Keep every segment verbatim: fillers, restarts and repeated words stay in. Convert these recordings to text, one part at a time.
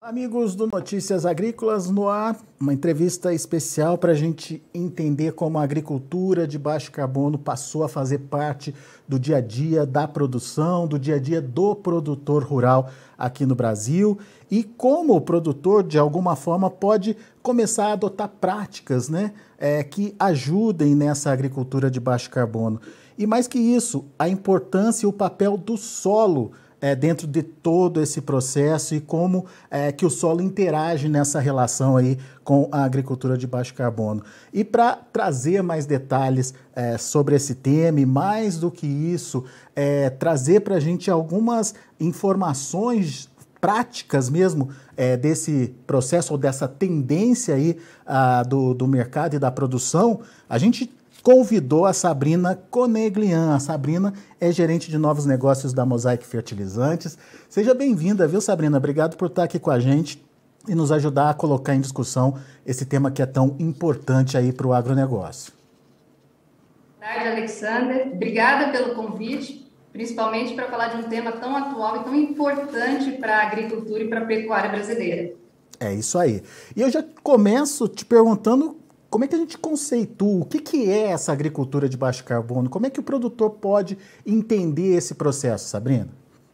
Amigos do Notícias Agrícolas no ar, uma entrevista especial para a gente entender como a agricultura de baixo carbono passou a fazer parte do dia a dia da produção, do dia a dia do produtor rural aqui no Brasil e como o produtor, de alguma forma, pode começar a adotar práticas, né, é, que ajudem nessa agricultura de baixo carbono. E mais que isso, a importância e o papel do solo É, dentro de todo esse processo e como é, que o solo interage nessa relação aí com a agricultura de baixo carbono. E para trazer mais detalhes é, sobre esse tema e mais do que isso, é, trazer para a gente algumas informações práticas mesmo é, desse processo ou dessa tendência aí a, do, do mercado e da produção, a gente convidou a Sabrina Coneglian. A Sabrina é gerente de novos negócios da Mosaic Fertilizantes. Seja bem-vinda, viu, Sabrina? Obrigado por estar aqui com a gente e nos ajudar a colocar em discussão esse tema que é tão importante aí para o agronegócio. Boa tarde, Alexander. Obrigada pelo convite, principalmente para falar de um tema tão atual e tão importante para a agricultura e para a pecuária brasileira. É isso aí. E eu já começo te perguntando como é que a gente conceitua, o que, que é essa agricultura de baixo carbono? Como é que o produtor pode entender esse processo, Sabrina?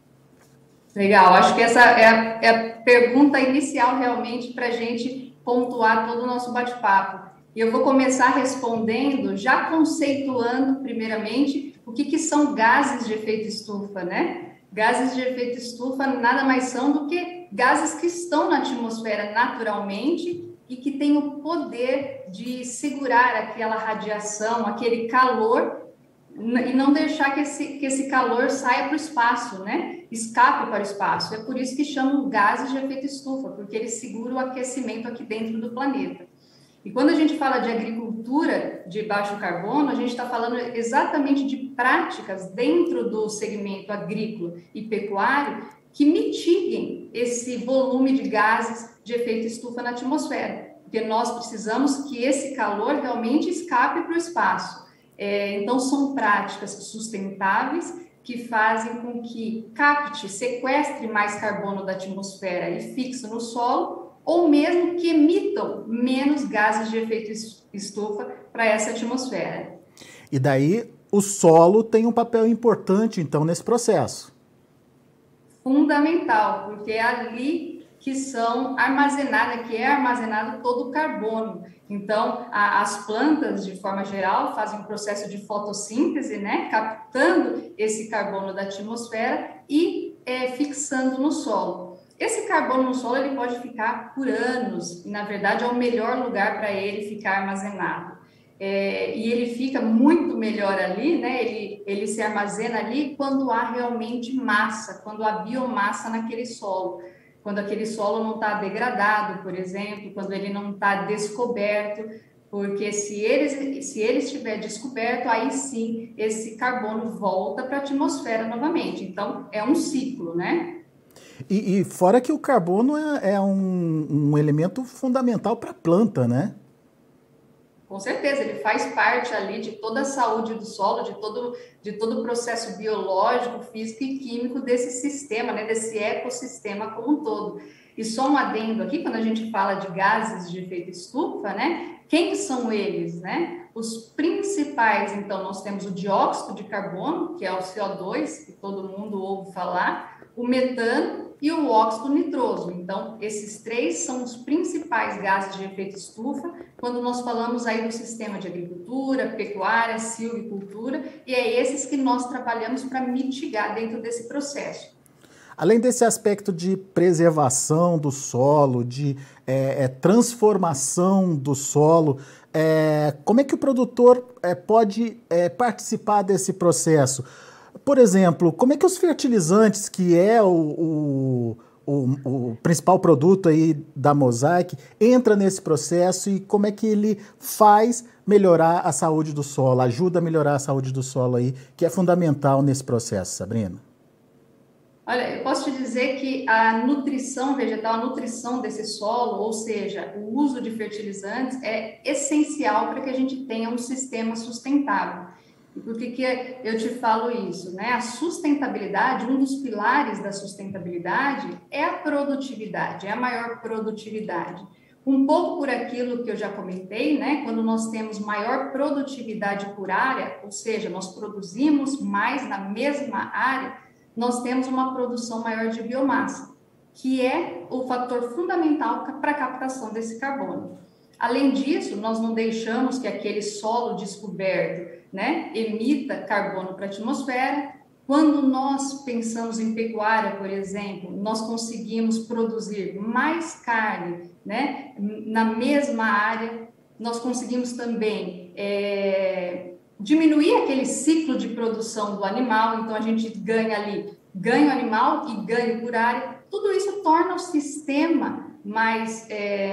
Legal, acho que essa é a, é a pergunta inicial realmente para a gente pontuar todo o nosso bate-papo. E eu vou começar respondendo, já conceituando primeiramente o que, que são gases de efeito estufa, né? Gases de efeito estufa nada mais são do que gases que estão na atmosfera naturalmente e que tem o poder de segurar aquela radiação, aquele calor, e não deixar que esse, que esse calor saia para o espaço, né? Escape para o espaço. É por isso que chamam gases de efeito estufa, porque eles seguram o aquecimento aqui dentro do planeta. E quando a gente fala de agricultura de baixo carbono, a gente está falando exatamente de práticas dentro do segmento agrícola e pecuário que mitiguem esse volume de gases de efeito estufa na atmosfera, porque nós precisamos que esse calor realmente escape para o espaço. É, então, são práticas sustentáveis que fazem com que capte, sequestre mais carbono da atmosfera e fixe no solo, ou mesmo que emitam menos gases de efeito estufa para essa atmosfera. E daí, o solo tem um papel importante, então, nesse processo. Fundamental, porque é ali que são armazenadas, que é armazenado todo o carbono. Então, a, as plantas, de forma geral, fazem um processo de fotossíntese, né, captando esse carbono da atmosfera e é, fixando no solo. Esse carbono no solo ele pode ficar por anos, e na verdade é o melhor lugar para ele ficar armazenado. É, e ele fica muito melhor ali, né? Ele, ele se armazena ali quando há realmente massa, quando há biomassa naquele solo, quando aquele solo não está degradado, por exemplo, quando ele não está descoberto, porque se ele, se ele estiver descoberto, aí sim esse carbono volta para a atmosfera novamente. Então, é um ciclo, né? E, e fora que o carbono é, é um, um elemento fundamental para a planta, né? Com certeza, ele faz parte ali de toda a saúde do solo, de todo, de todo o processo biológico, físico e químico desse sistema, né, desse ecossistema como um todo. E só um adendo aqui, quando a gente fala de gases de efeito estufa, né, quem são eles, né? Os principais, então, nós temos o dióxido de carbono, que é o C O dois, que todo mundo ouve falar, o metano e o óxido nitroso. Então, esses três são os principais gases de efeito estufa quando nós falamos aí do sistema de agricultura, pecuária, silvicultura, e é esses que nós trabalhamos para mitigar dentro desse processo. Além desse aspecto de preservação do solo, de é, é, transformação do solo, é, como é que o produtor é, pode é, participar desse processo? Por exemplo, como é que os fertilizantes, que é o, o, o, o principal produto aí da Mosaic, entra nesse processo e como é que ele faz melhorar a saúde do solo, ajuda a melhorar a saúde do solo aí, que é fundamental nesse processo, Sabrina? Olha, eu posso te dizer que a nutrição vegetal, a nutrição desse solo, ou seja, o uso de fertilizantes é essencial para que a gente tenha um sistema sustentável. E por que que eu te falo isso, né? A sustentabilidade, um dos pilares da sustentabilidade é a produtividade, é a maior produtividade. Um pouco por aquilo que eu já comentei, né? Quando nós temos maior produtividade por área, ou seja, nós produzimos mais na mesma área, nós temos uma produção maior de biomassa, que é o fator fundamental para a captação desse carbono. Além disso, nós não deixamos que aquele solo descoberto, né, emita carbono para a atmosfera. Quando nós pensamos em pecuária, por exemplo, nós conseguimos produzir mais carne, né, na mesma área. Nós conseguimos também é, diminuir aquele ciclo de produção do animal. Então, a gente ganha ali ganho animal e ganho por área. Tudo isso torna o sistema mais,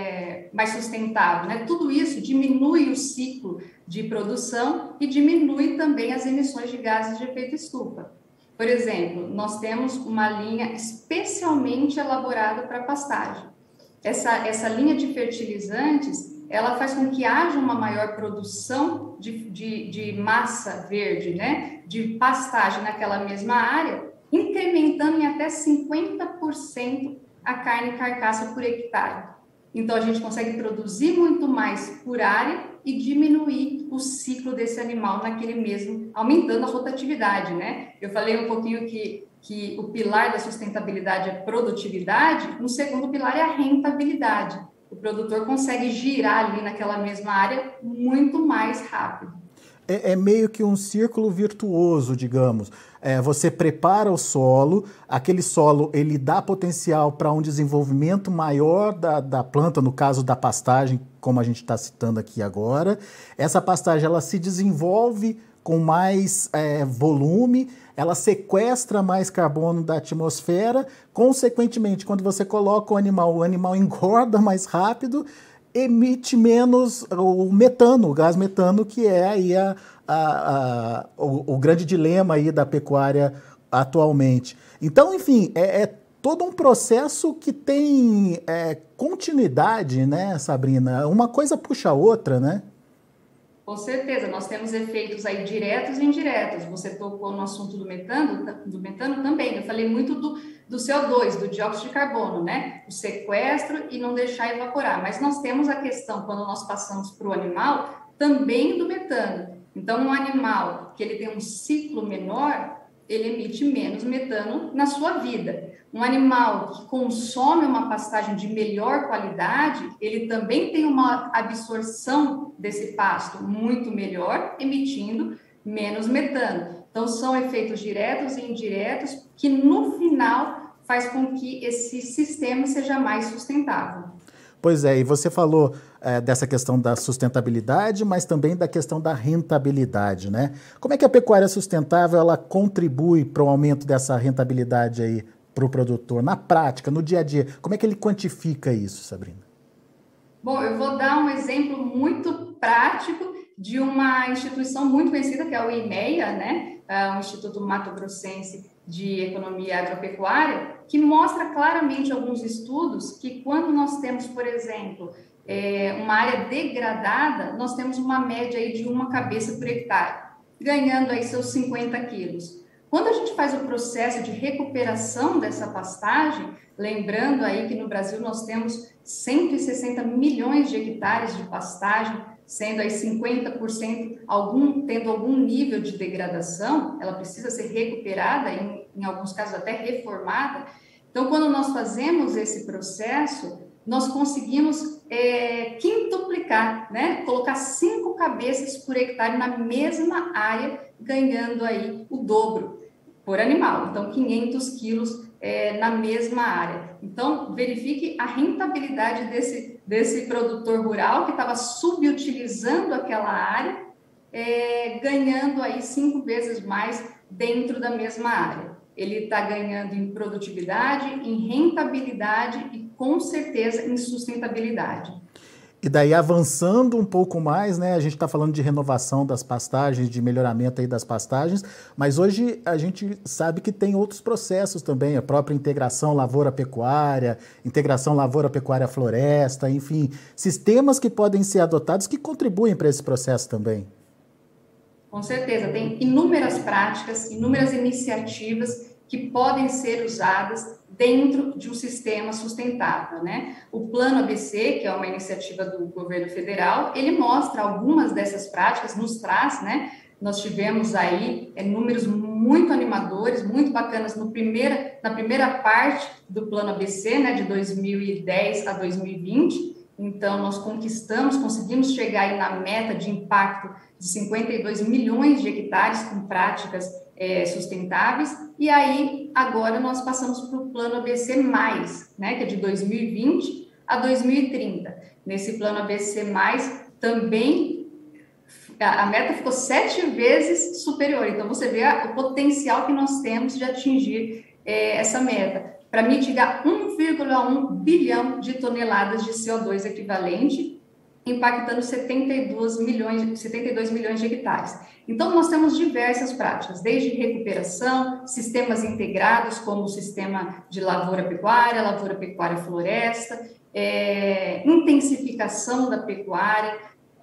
é, mais sustentável, né? Tudo isso diminui o ciclo de produção e diminui também as emissões de gases de efeito estufa. Por exemplo, nós temos uma linha especialmente elaborada para pastagem. Essa, essa linha de fertilizantes, ela faz com que haja uma maior produção de, de, de massa verde, né? De pastagem naquela mesma área, incrementando em até cinquenta por cento a carne carcaça por hectare. Então, a gente consegue produzir muito mais por área e diminuir o ciclo desse animal naquele mesmo, aumentando a rotatividade, né? Eu falei um pouquinho que, que o pilar da sustentabilidade é produtividade, o segundo pilar é a rentabilidade. O produtor consegue girar ali naquela mesma área muito mais rápido. É, é meio que um círculo virtuoso, digamos. É, você prepara o solo, aquele solo ele dá potencial para um desenvolvimento maior da, da planta, no caso da pastagem, como a gente está citando aqui agora. Essa pastagem ela se desenvolve com mais é, volume, ela sequestra mais carbono da atmosfera, consequentemente, quando você coloca o animal, o animal engorda mais rápido, emite menos o metano, o gás metano, que é aí a, a, a, o, o grande dilema aí da pecuária atualmente. Então, enfim, é, é todo um processo que tem é, continuidade, né, Sabrina? Uma coisa puxa a outra, né? Com certeza, nós temos efeitos aí diretos e indiretos. Você tocou no assunto do metano, do metano também. Eu falei muito do, do C O dois, do dióxido de carbono, né? O sequestro e não deixar evaporar. Mas nós temos a questão, quando nós passamos para o animal, também do metano. Então, um animal que ele tem um ciclo menor, ele emite menos metano na sua vida. Um animal que consome uma pastagem de melhor qualidade, ele também tem uma absorção desse pasto muito melhor, emitindo menos metano. Então, são efeitos diretos e indiretos que, no final, faz com que esse sistema seja mais sustentável. Pois é, e você falou é, dessa questão da sustentabilidade, mas também da questão da rentabilidade, né? Como é que a pecuária sustentável ela contribui para o aumento dessa rentabilidade aí para o produtor, na prática, no dia a dia? Como é que ele quantifica isso, Sabrina? Bom, eu vou dar um exemplo muito prático de uma instituição muito conhecida, que é o IMEA, né? É o Instituto Mato Grossense de Economia Agropecuária, que mostra claramente alguns estudos que quando nós temos, por exemplo, é, uma área degradada, nós temos uma média aí de uma cabeça por hectare, ganhando aí seus cinquenta quilos. Quando a gente faz o processo de recuperação dessa pastagem, lembrando aí que no Brasil nós temos cento e sessenta milhões de hectares de pastagem, sendo aí cinquenta por cento algum, tendo algum nível de degradação, ela precisa ser recuperada, em, em alguns casos até reformada. Então, quando nós fazemos esse processo, nós conseguimos é, quintuplicar, né? Colocar cinco cabeças por hectare na mesma área, ganhando aí o dobro por animal. Então, quinhentos quilos é, na mesma área. Então, verifique a rentabilidade desse, desse produtor rural que estava subutilizando aquela área, é, ganhando aí cinco vezes mais dentro da mesma área. Ele está ganhando em produtividade, em rentabilidade e, com certeza, em sustentabilidade. E daí, avançando um pouco mais, né, a gente está falando de renovação das pastagens, de melhoramento aí das pastagens, mas hoje a gente sabe que tem outros processos também, a própria integração lavoura-pecuária, integração lavoura-pecuária-floresta, enfim, sistemas que podem ser adotados que contribuem para esse processo também. Com certeza, tem inúmeras práticas, inúmeras iniciativas que podem ser usadas dentro de um sistema sustentável, né? O Plano A B C, que é uma iniciativa do governo federal, ele mostra algumas dessas práticas, nos traz, né? Nós tivemos aí é, números muito animadores, muito bacanas no primeira, na primeira parte do Plano A B C, né, de dois mil e dez a dois mil e vinte. Então, nós conquistamos, conseguimos chegar aí na meta de impacto de cinquenta e dois milhões de hectares com práticas é, sustentáveis. E aí, agora, nós passamos para o Plano A B C mais, né, que é de dois mil e vinte a dois mil e trinta. Nesse Plano A B C mais, também a meta ficou sete vezes superior. Então, você vê a, o potencial que nós temos de atingir é, essa meta, para mitigar um vírgula um bilhão de toneladas de C O dois equivalente, impactando setenta e dois milhões, setenta e dois milhões de hectares. Então, nós temos diversas práticas, desde recuperação, sistemas integrados, como o sistema de lavoura-pecuária, lavoura-pecuária-floresta, é, intensificação da pecuária,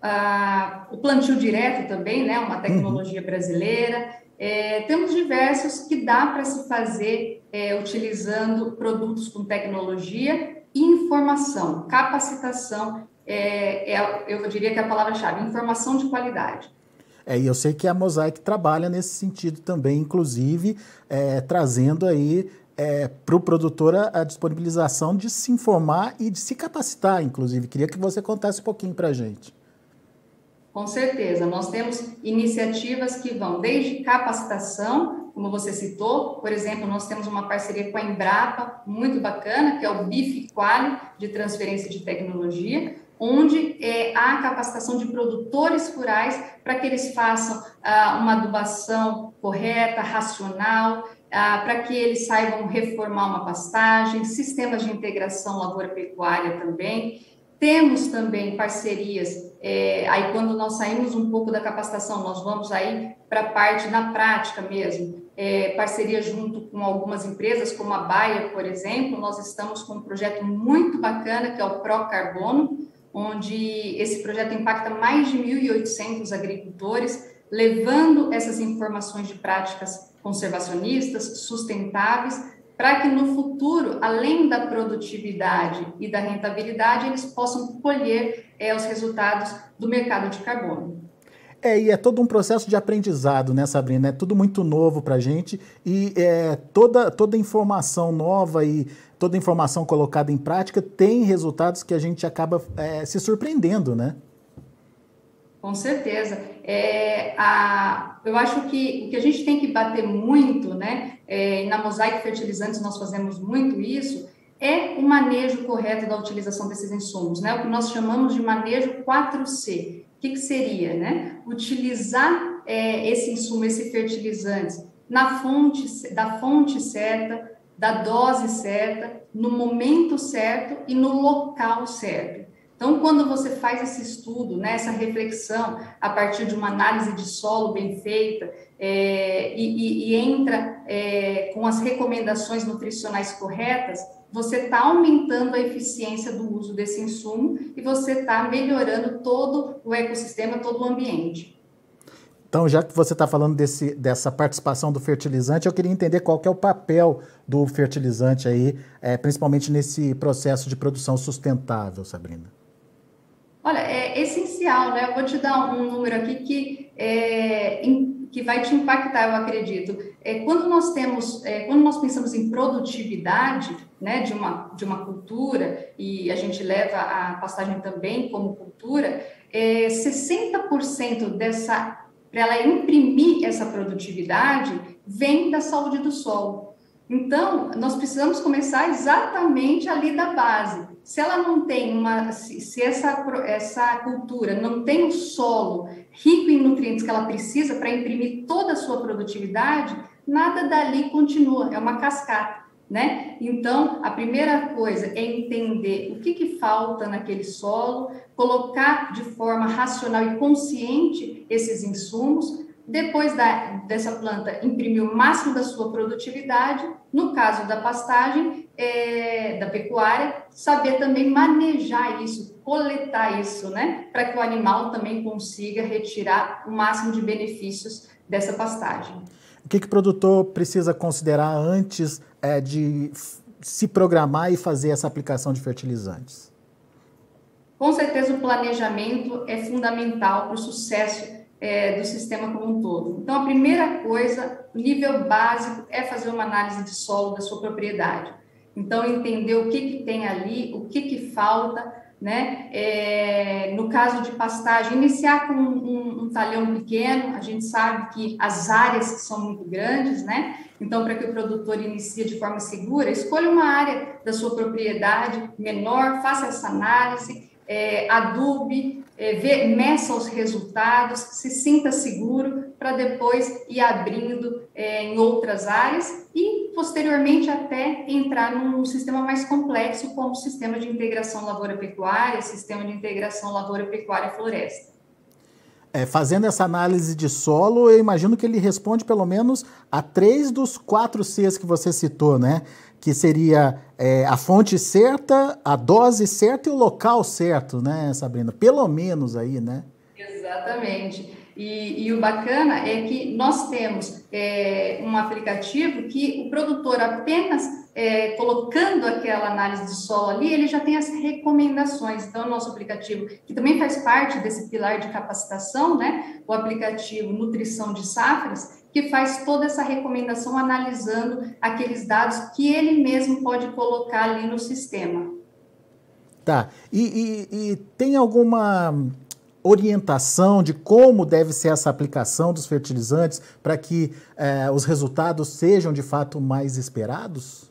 ah, o plantio direto também, né, uma tecnologia brasileira. É, temos diversos que dá para se fazer é, utilizando produtos com tecnologia e informação, capacitação, é, é, eu diria que é a palavra-chave, informação de qualidade. É, e eu sei que a Mosaic trabalha nesse sentido também, inclusive é, trazendo aí é, para o produtor a, a disponibilização de se informar e de se capacitar, inclusive. Queria que você contasse um pouquinho para a gente. Com certeza, nós temos iniciativas que vão desde capacitação, como você citou, por exemplo, nós temos uma parceria com a Embrapa, muito bacana, que é o Bifiquali, de transferência de tecnologia, onde é, há capacitação de produtores rurais para que eles façam ah, uma adubação correta, racional, ah, para que eles saibam reformar uma pastagem, sistemas de integração lavoura-pecuária também. Temos também parcerias, é, aí quando nós saímos um pouco da capacitação, nós vamos aí para a parte na prática mesmo, é, parceria junto com algumas empresas, como a Bayer, por exemplo, nós estamos com um projeto muito bacana, que é o Procarbono, onde esse projeto impacta mais de mil e oitocentos agricultores, levando essas informações de práticas conservacionistas, sustentáveis, para que no futuro, além da produtividade e da rentabilidade, eles possam colher é, os resultados do mercado de carbono. É, e é todo um processo de aprendizado, né, Sabrina? É tudo muito novo para a gente e é, toda, toda informação nova e toda informação colocada em prática tem resultados que a gente acaba é, se surpreendendo, né? Com certeza. É, a, eu acho que o que a gente tem que bater muito, né, é, na Mosaic Fertilizantes nós fazemos muito isso, é o manejo correto da utilização desses insumos, né, o que nós chamamos de manejo quatro C. O que, que seria, né? Utilizar é, esse insumo, esse fertilizante, na fonte, da fonte certa, da dose certa, no momento certo e no local certo. Então, quando você faz esse estudo, né, essa reflexão, a partir de uma análise de solo bem feita, é, e, e entra é, com as recomendações nutricionais corretas, você está aumentando a eficiência do uso desse insumo e você está melhorando todo o ecossistema, todo o ambiente. Então, já que você está falando desse, dessa participação do fertilizante, eu queria entender qual que é o papel do fertilizante aí, é, principalmente nesse processo de produção sustentável, Sabrina. Olha, é essencial, né? Eu vou te dar um número aqui que, é, em, que vai te impactar, eu acredito. É, quando nós temos, é, quando nós pensamos em produtividade, né, de uma, de uma cultura, e a gente leva a pastagem também como cultura, é, sessenta por cento dessa, para ela imprimir essa produtividade, vem da saúde do solo. Então, nós precisamos começar exatamente ali da base. Se ela não tem uma, se, se essa, essa cultura não tem o solo rico em nutrientes que ela precisa para imprimir toda a sua produtividade, nada dali continua, é uma cascata, né? Então, a primeira coisa é entender o que, que falta naquele solo, colocar de forma racional e consciente esses insumos. Depois da, dessa planta imprimir o máximo da sua produtividade, no caso da pastagem, é, da pecuária, saber também manejar isso, coletar isso, né? Para que o animal também consiga retirar o máximo de benefícios dessa pastagem. O que, que o produtor precisa considerar antes é, de se programar e fazer essa aplicação de fertilizantes? Com certeza o planejamento é fundamental para o sucesso é, do sistema como um todo. Então, a primeira coisa, o nível básico, é fazer uma análise de solo da sua propriedade. Então, entender o que, que tem ali, o que, que falta, né? É, no caso de pastagem, iniciar com um, um, um talhão pequeno, a gente sabe que as áreas são muito grandes, né? Então, para que o produtor inicie de forma segura, escolha uma área da sua propriedade menor, faça essa análise, é, adube, é, vê, meça os resultados, se sinta seguro para depois ir abrindo é, em outras áreas e, posteriormente, até entrar num sistema mais complexo, como o sistema de integração lavoura-pecuária, sistema de integração lavoura-pecuária-floresta. É, fazendo essa análise de solo, eu imagino que ele responde pelo menos a três dos quatro Cs que você citou, né? Que seria é, a fonte certa, a dose certa e o local certo, né, Sabrina? Pelo menos aí, né? Exatamente. E, e o bacana é que nós temos é, um aplicativo que o produtor apenas é, colocando aquela análise de solo ali, ele já tem as recomendações. Então, o nosso aplicativo, que também faz parte desse pilar de capacitação, né, o aplicativo Nutrição de Safras, que faz toda essa recomendação analisando aqueles dados que ele mesmo pode colocar ali no sistema. Tá. E, e, e tem alguma orientação de como deve ser essa aplicação dos fertilizantes para que eh, os resultados sejam de fato mais esperados?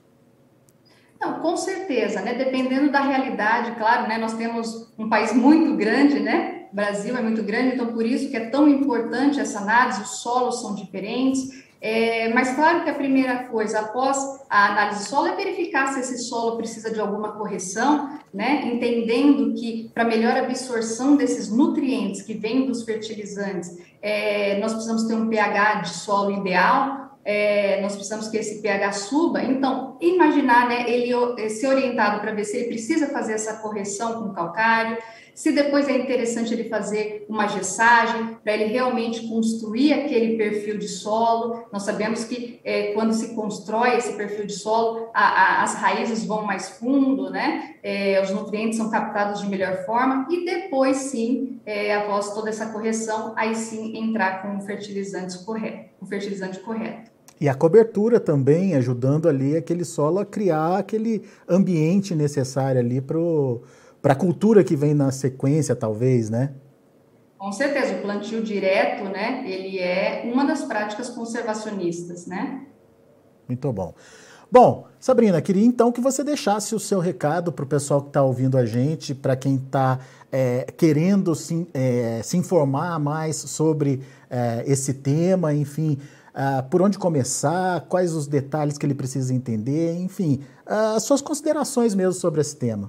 Não, com certeza, né? Dependendo da realidade, claro, né? Nós temos um país muito grande, né? O Brasil é muito grande, então por isso que é tão importante essa análise, os solos são diferentes. É, mas claro que a primeira coisa, após a análise de solo, é verificar se esse solo precisa de alguma correção, né? Entendendo que para melhor absorção desses nutrientes que vêm dos fertilizantes, é, nós precisamos ter um pH de solo ideal, é, nós precisamos que esse pH suba. Então, imaginar, né, ele ser orientado para ver se ele precisa fazer essa correção com calcário, se depois é interessante ele fazer uma gessagem, para ele realmente construir aquele perfil de solo. Nós sabemos que é, quando se constrói esse perfil de solo, a, a, as raízes vão mais fundo, né? É, os nutrientes são captados de melhor forma, e depois sim, é, após toda essa correção, aí sim entrar com o fertilizante correto, o fertilizante correto. E a cobertura também, ajudando ali aquele solo a criar aquele ambiente necessário ali para para a cultura que vem na sequência, talvez, né? Com certeza, o plantio direto, né, ele é uma das práticas conservacionistas, né? Muito bom. Bom, Sabrina, queria então que você deixasse o seu recado para o pessoal que está ouvindo a gente, para quem está é, querendo se, é, se informar mais sobre é, esse tema, enfim, uh, por onde começar, quais os detalhes que ele precisa entender, enfim, uh, as suas considerações mesmo sobre esse tema.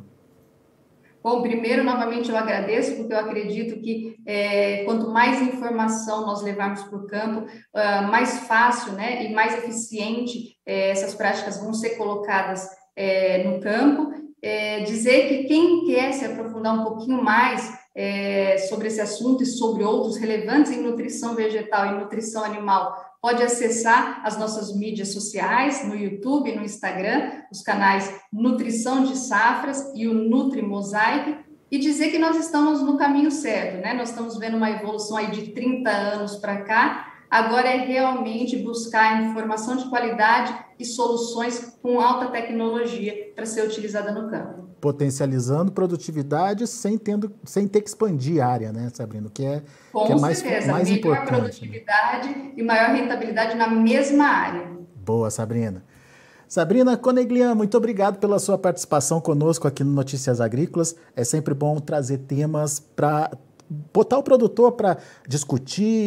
Bom, primeiro, novamente, eu agradeço, porque eu acredito que é, quanto mais informação nós levarmos para o campo, uh, mais fácil, né, e mais eficiente é, essas práticas vão ser colocadas é, no campo. É, dizer que quem quer se aprofundar um pouquinho mais é, sobre esse assunto e sobre outros relevantes em nutrição vegetal e nutrição animal, pode acessar as nossas mídias sociais, no YouTube, no Instagram, os canais Nutrição de Safras e o Nutri Mosaic, e dizer que nós estamos no caminho certo, né? Nós estamos vendo uma evolução aí de trinta anos para cá. Agora é realmente buscar informação de qualidade e soluções com alta tecnologia para ser utilizada no campo. Potencializando produtividade sem, tendo, sem ter que expandir a área, né, Sabrina? Que é, com que é mais, certeza, mais melhor importante. Produtividade, né? E maior rentabilidade na mesma área. Boa, Sabrina. Sabrina Coneglian, muito obrigado pela sua participação conosco aqui no Notícias Agrícolas. É sempre bom trazer temas para botar o produtor para discutir,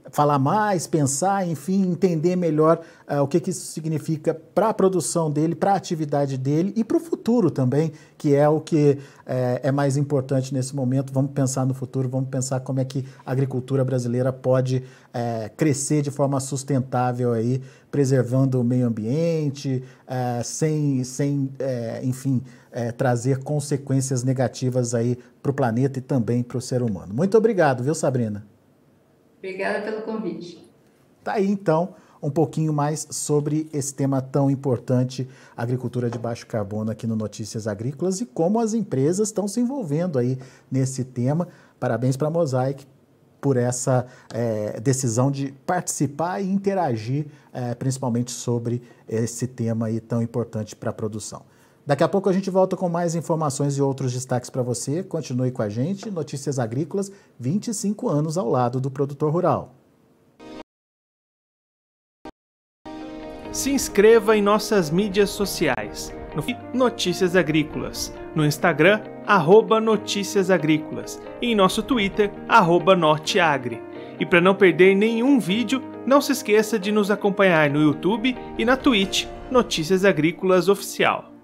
falar mais, pensar, enfim, entender melhor uh, o que, que isso significa para a produção dele, para a atividade dele e para o futuro também, que é o que é, é mais importante nesse momento. Vamos pensar no futuro, vamos pensar como é que a agricultura brasileira pode é, crescer de forma sustentável aí, preservando o meio ambiente, é, sem, sem é, enfim, é, trazer consequências negativas aí para o planeta e também para o ser humano. Muito obrigado, viu, Sabrina? Obrigada pelo convite. Tá aí, então, um pouquinho mais sobre esse tema tão importante, agricultura de baixo carbono, aqui no Notícias Agrícolas, e como as empresas estão se envolvendo aí nesse tema. Parabéns para a Mosaic por essa é, decisão de participar e interagir, é, principalmente sobre esse tema aí tão importante para a produção. Daqui a pouco a gente volta com mais informações e outros destaques para você. Continue com a gente. Notícias Agrícolas, vinte e cinco anos ao lado do produtor rural. Se inscreva em nossas mídias sociais. No Notícias Agrícolas. No Instagram, arroba Notícias Agrícolas. E em nosso Twitter, arroba Norteagri. E para não perder nenhum vídeo, não se esqueça de nos acompanhar no YouTube e na Twitch, Notícias Agrícolas Oficial.